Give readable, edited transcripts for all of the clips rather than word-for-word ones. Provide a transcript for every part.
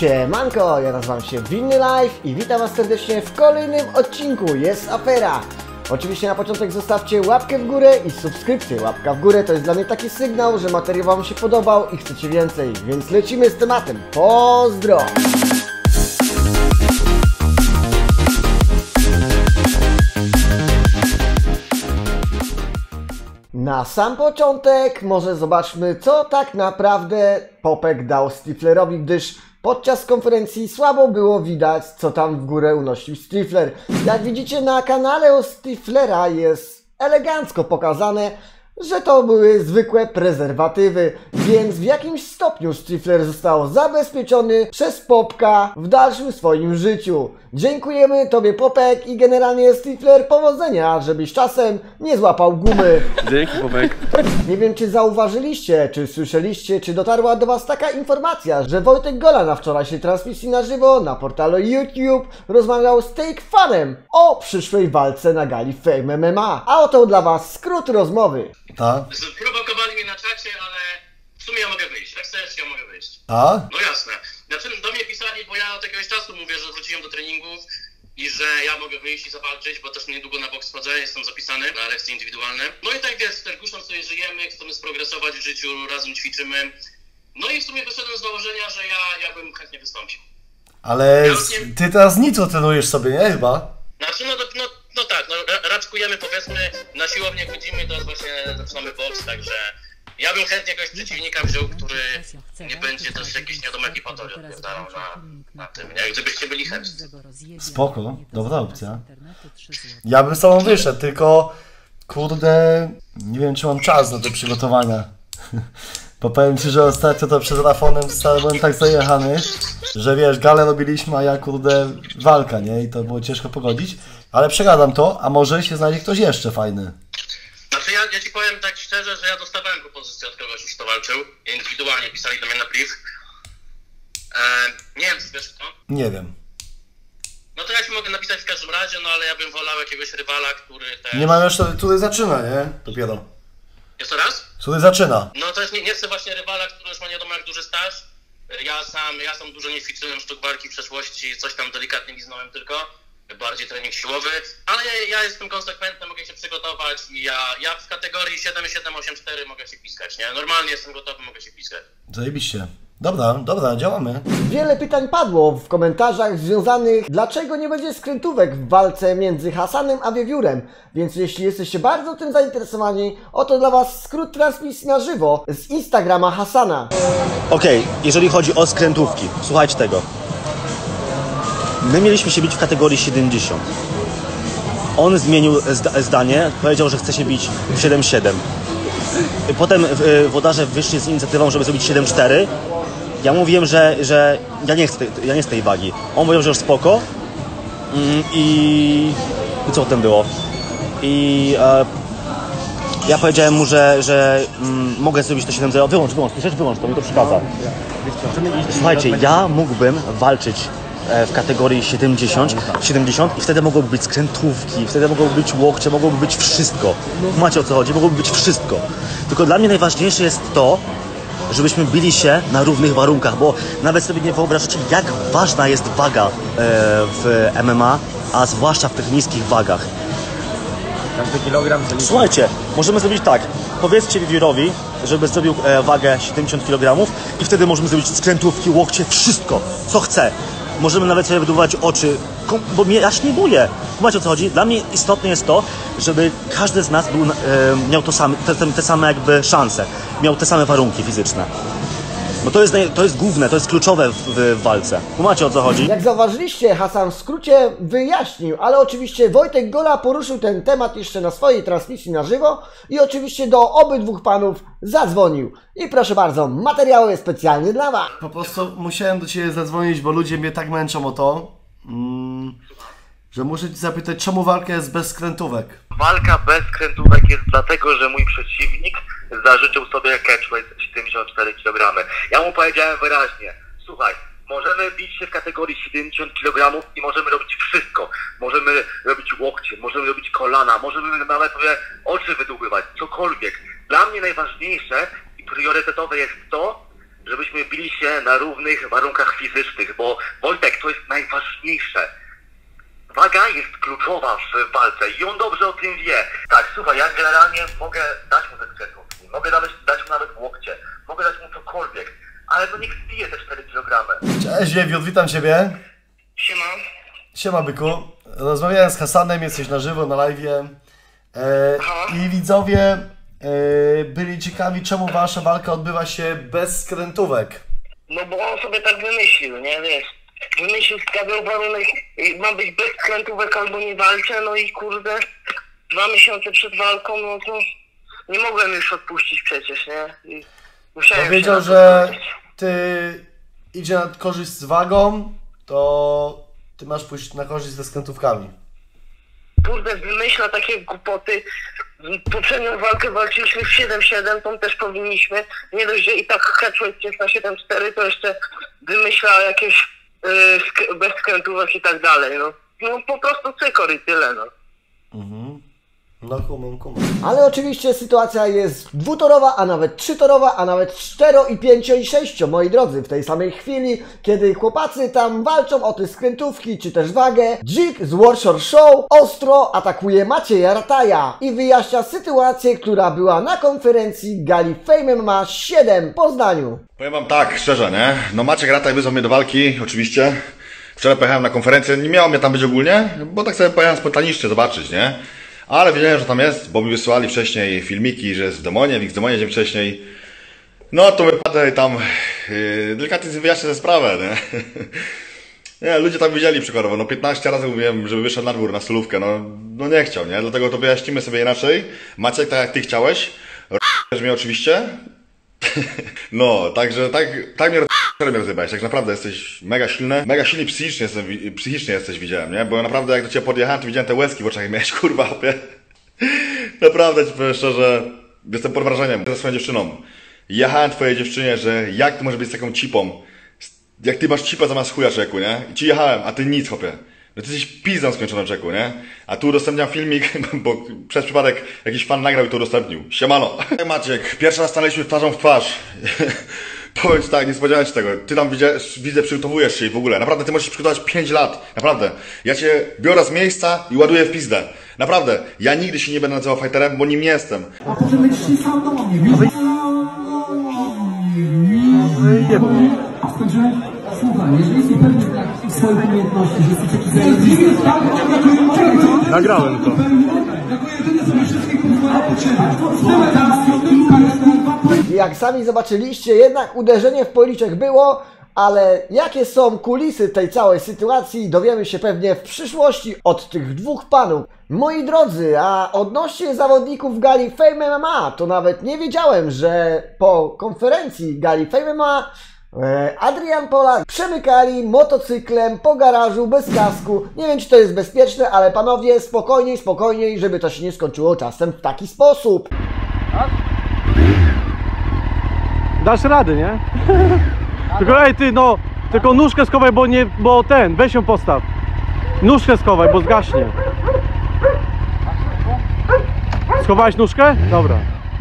Siemanko, ja nazywam się Winny Life i witam was serdecznie w kolejnym odcinku Jest Afera. Oczywiście na początek zostawcie łapkę w górę i subskrypcję. Łapka w górę to jest dla mnie taki sygnał, że materiał wam się podobał i chcecie więcej, więc lecimy z tematem. Pozdro! Na sam początek może zobaczmy, co tak naprawdę Popek dał Stiflerowi, gdyż podczas konferencji słabo było widać, co tam w górę unosił Stifler. Jak widzicie na kanale u Stiflera jest elegancko pokazane, że to były zwykłe prezerwatywy, więc w jakimś stopniu Stifler został zabezpieczony przez Popka w dalszym swoim życiu. Dziękujemy Tobie, Popek, i generalnie Stifler, powodzenia, żebyś czasem nie złapał gumy. Dzięki, Popek. Nie wiem, czy zauważyliście, czy słyszeliście, czy dotarła do was taka informacja, że Wojtek Gola na wczorajszej transmisji na żywo na portalu YouTube rozmawiał z Take Fanem o przyszłej walce na gali Fame MMA. A oto dla was skrót rozmowy. Tak? Prowokowali mnie na czacie, ale w sumie ja mogę wyjść. Jak chcesz, ja mogę wyjść. A? No jasne. Znaczy do mnie pisali, bo ja od jakiegoś czasu mówię, że wróciłem do treningów i że ja mogę wyjść i zawalczyć, bo też niedługo na boks wchodzę, jestem zapisany na lekcje indywidualne. No i tak wiesz, z Terkuszem sobie żyjemy, chcemy sprogresować w życiu, razem ćwiczymy. No i w sumie wyszedłem z założenia, że ja bym chętnie wystąpił. Ale ty teraz nitro trenujesz sobie, nie? Chyba? Znaczy no tak, raczkujemy, powiedzmy, na siłownię chodzimy, to właśnie zaczynamy boks, także ja bym chętnie jakiegoś przeciwnika wziął, który nie będzie też jakiś nie wiadomo jaki patolog odpierdalał na tym, nie? Gdybyście byli chętni. Spoko, dobra opcja. Ja bym z tobą wyszedł, tylko kurde, nie wiem, czy mam czas na te przygotowania. Bo powiem ci, że ostatnio to przed Rafonem byłem tak zajechany, że wiesz, galę robiliśmy, a ja kurde walka, nie? I to było ciężko pogodzić. Ale przegadam to, a może się znajdzie ktoś jeszcze fajny. Znaczy ja ci powiem tak szczerze, że ja dostawałem propozycję od kogoś, już to walczył. Indywidualnie pisali do mnie na priv. Nie wiem, czy wiesz kto? Nie wiem. No to ja ci mogę napisać w każdym razie, no ale ja bym wolał jakiegoś rywala, który też... Nie mam jeszcze, który zaczyna, nie? Dopiero. Jeszcze raz? Który zaczyna. No to jest, nie chcę właśnie rywala, który już ma nie wiadomo jak duży staż. Ja sam dużo nie ćwiczyłem sztuk walki w przeszłości, coś tam delikatnie liznąłem tylko. Bardziej trening siłowy, ale ja jestem konsekwentny, mogę się przygotować i ja w kategorii 7,784 mogę się piskać, nie? Normalnie jestem gotowy, mogę się piskać. Zajebiście. Dobra, działamy. Wiele pytań padło w komentarzach związanych, dlaczego nie będzie skrętówek w walce między Hasanem a Wiewiórem. Więc jeśli jesteście bardzo tym zainteresowani, oto dla was skrót transmisji na żywo z Instagrama Hasana. Okej, jeżeli chodzi o skrętówki, słuchajcie tego. My mieliśmy się bić w kategorii 70. On zmienił zdanie, powiedział, że chce się bić w 7,7. Potem włodarze wyszli z inicjatywą, żeby zrobić 7,4. Ja mówiłem, że ja nie chcę tej wagi. On powiedział, że już spoko. I co potem było? I ja powiedziałem mu, że mogę zrobić to 7,0. Wyłącz, to mi to przeszkadza. Słuchajcie, ja mógłbym walczyć w kategorii 70 i wtedy mogłyby być skrętówki, wtedy mogłoby być łokcie, mogłoby być wszystko. Macie o co chodzi? Mogłoby być wszystko. Tylko dla mnie najważniejsze jest to, żebyśmy bili się na równych warunkach, bo nawet sobie nie wyobrażacie, jak ważna jest waga w MMA, a zwłaszcza w tych niskich wagach. Słuchajcie, możemy zrobić tak. Powiedzcie Wiewiórowi, żeby zrobił wagę 70 kg i wtedy możemy zrobić skrętówki, łokcie, wszystko, co chce. Możemy nawet sobie wyduwać oczy, bo mnie aż nie buje. Macie o co chodzi? Dla mnie istotne jest to, żeby każdy z nas miał te same jakby szanse, miał te same warunki fizyczne. Bo to jest główne, to jest kluczowe w walce. Macie o co chodzi? Jak zauważyliście, Hasan w skrócie wyjaśnił, ale oczywiście Wojtek Gola poruszył ten temat jeszcze na swojej transmisji na żywo i oczywiście do obydwu panów zadzwonił. I proszę bardzo, materiały specjalnie dla was. Po prostu musiałem do ciebie zadzwonić, bo ludzie mnie tak męczą o to, że muszę ci zapytać, czemu walka jest bez skrętówek? Walka bez skrętówek jest dlatego, że mój przeciwnik zażyczył sobie catchweight 74 kg. Ja mu powiedziałem wyraźnie, słuchaj, możemy bić się w kategorii 70 kg i możemy robić wszystko. Możemy robić łokcie, możemy robić kolana, możemy nawet sobie oczy wydłubywać, cokolwiek. Dla mnie najważniejsze i priorytetowe jest to, żebyśmy bili się na równych warunkach fizycznych, bo Wojtek, to jest najważniejsze. Waga jest kluczowa w walce i on dobrze o tym wie. Tak, słuchaj, ja generalnie mogę dać mu te skrzydłówki, mogę dać mu nawet łokcie, mogę dać mu cokolwiek, ale no niech zbije te 4 kg. Cześć Wiewiór, witam ciebie. Siema. Siema byku. Rozmawiałem z Hasanem, jesteś na żywo, na live'ie. I widzowie byli ciekawi, czemu wasza walka odbywa się bez skrętówek. No bo on sobie tak wymyślił, nie, wiesz. Wymyślił, stawiał warunek, ma być bez skrętówek albo nie walczę, no i kurde, 2 miesiące przed walką, no to nie mogłem już odpuścić przecież, nie? I musiałem powiedział, że ty idzie na korzyść z wagą, to ty masz pójść na korzyść ze skrętówkami. Kurde, wymyśla takie głupoty. Poprzednią walkę walczyliśmy w 7-7, tą też powinniśmy. Nie dość, że i tak catchweight jest na 7-4, to jeszcze wymyśla jakieś bez skrętówek i tak dalej, no. No po prostu cykor i tyle, no. No kumam. Ale oczywiście sytuacja jest dwutorowa, a nawet trzytorowa, a nawet 4, i 5, i 6, moi drodzy. W tej samej chwili, kiedy chłopacy tam walczą o te skrętówki, czy też wagę, Dzik z Warshore Show ostro atakuje Macieja Rataja i wyjaśnia sytuację, która była na konferencji gali Fame MMA 7 w Poznaniu. Powiem wam tak, szczerze, nie? No Maciek Rataj wyzwał mnie do walki, oczywiście. Wczoraj pojechałem na konferencję, nie miało mnie tam być ogólnie, bo tak sobie pojechałem spontanicznie zobaczyć, nie? Ale wiedziałem, że tam jest, bo mi wysłali wcześniej filmiki, że jest w Demonie, w X-Demonie dzień wcześniej. No to wypadę i tam delikatnie wyjaśnię tę sprawę, nie? Nie, ludzie tam widzieli przykładowo, no 15 razy mówiłem, żeby wyszedł na dwór, na stolówkę, no nie chciał, nie? Dlatego to wyjaśnimy sobie inaczej. Maciek, tak jak ty chciałeś, mnie oczywiście. No, także tak mnie miał zjebać, tak naprawdę jesteś mega silny psychicznie jesteś, widziałem, nie? Bo naprawdę jak do ciebie podjechałem, to widziałem te łezki w oczach i miałeś, kurwa, opie. Naprawdę ci powiem szczerze, jestem pod wrażeniem ze swoją dziewczyną. Jechałem twojej dziewczynie, że jak ty możesz być z taką cipą, jak ty masz cipę zamiast chuja, czeku, nie? I ci jechałem, a ty nic, chłopie. No ty jesteś pizdą skończoną, czeku, nie? A tu udostępniam filmik, bo przez przypadek jakiś fan nagrał i to udostępnił. Siemano. Maciek, pierwszy raz stanęliśmy twarzą w twarz. Powiem ci tak, nie spodziewałem się tego. Ty tam widzę, przygotowujesz się i w ogóle. Naprawdę, ty możesz się przygotować 5 lat. Naprawdę. Ja cię biorę z miejsca i ładuję w pizdę. Naprawdę. Ja nigdy się nie będę nazywał fighterem, bo nim nie jestem. Słuchaj, jeżeli jesteś pewny swoich umiejętności, że jesteś taki... Nagrałem to. Jak sami zobaczyliście, jednak uderzenie w policzek było, ale jakie są kulisy tej całej sytuacji, dowiemy się pewnie w przyszłości od tych dwóch panów. Moi drodzy, a odnośnie zawodników gali Fame MMA, to nawet nie wiedziałem, że po konferencji gali Fame MMA Adrian Polak przemykali motocyklem po garażu bez kasku. Nie wiem, czy to jest bezpieczne, ale panowie, spokojniej, żeby to się nie skończyło czasem w taki sposób. Dasz rady, nie? Tylko ej ty, no, tylko nóżkę schowaj, bo weź ją postaw. Nóżkę schowaj, bo zgaśnie. Schowałeś nóżkę? Dobra.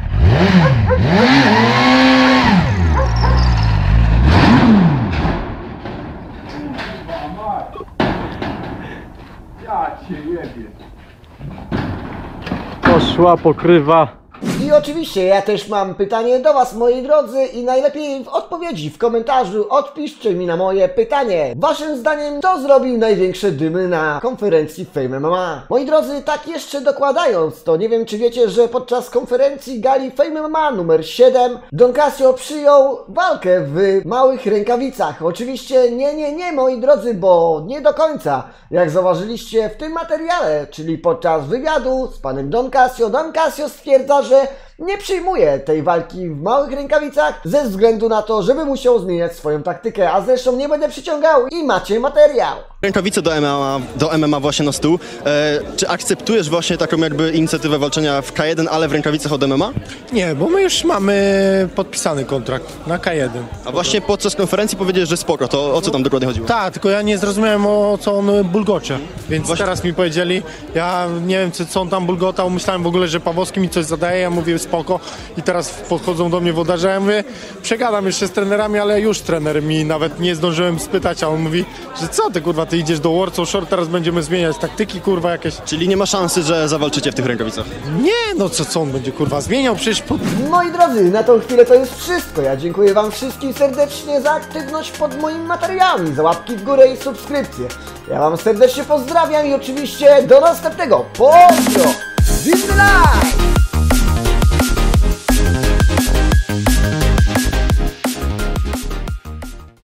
Poszła pokrywa. I oczywiście ja też mam pytanie do was, moi drodzy, i najlepiej w odpowiedzi w komentarzu odpiszcie mi na moje pytanie. Waszym zdaniem, kto zrobił największe dymy na konferencji Fame MMA? Moi drodzy, tak jeszcze dokładając, to nie wiem, czy wiecie, że podczas konferencji gali Fame MMA numer 7 Don Casio przyjął walkę w małych rękawicach. Oczywiście nie, moi drodzy, bo nie do końca. Jak zauważyliście w tym materiale, czyli podczas wywiadu z panem Don Casio stwierdza, że nie przyjmuje tej walki w małych rękawicach ze względu na to, żeby musiał zmieniać swoją taktykę, a zresztą nie będę przyciągał i macie materiał. Rękawice do MMA właśnie na stół. Czy akceptujesz właśnie taką jakby inicjatywę walczenia w K1, ale w rękawicach od MMA? Nie, bo my już mamy podpisany kontrakt na K1. A właśnie podczas konferencji powiedziałeś, że spoko, to o co tam dokładnie chodziło? Tak, tylko ja nie zrozumiałem, o co on bulgocze, więc właśnie teraz mi powiedzieli, ja nie wiem co on tam bulgotał, myślałem w ogóle, że Pawłowski mi coś zadaje, ja mówię spoko i teraz podchodzą do mnie włodarze, ja mówię, przegadam jeszcze z trenerami, ale już trener mi nawet nie zdążyłem spytać, a on mówi, że co ty kurwa, ty idziesz do Warsaw Shore, teraz będziemy zmieniać taktyki kurwa jakieś. Czyli nie ma szansy, że zawalczycie w tych rękawicach? Nie, no co on będzie kurwa zmieniał, przecież Moi drodzy, na tą chwilę to jest wszystko. Ja dziękuję wam wszystkim serdecznie za aktywność pod moimi materiałami, za łapki w górę i subskrypcje. Ja wam serdecznie pozdrawiam i oczywiście do następnego. Pozdro!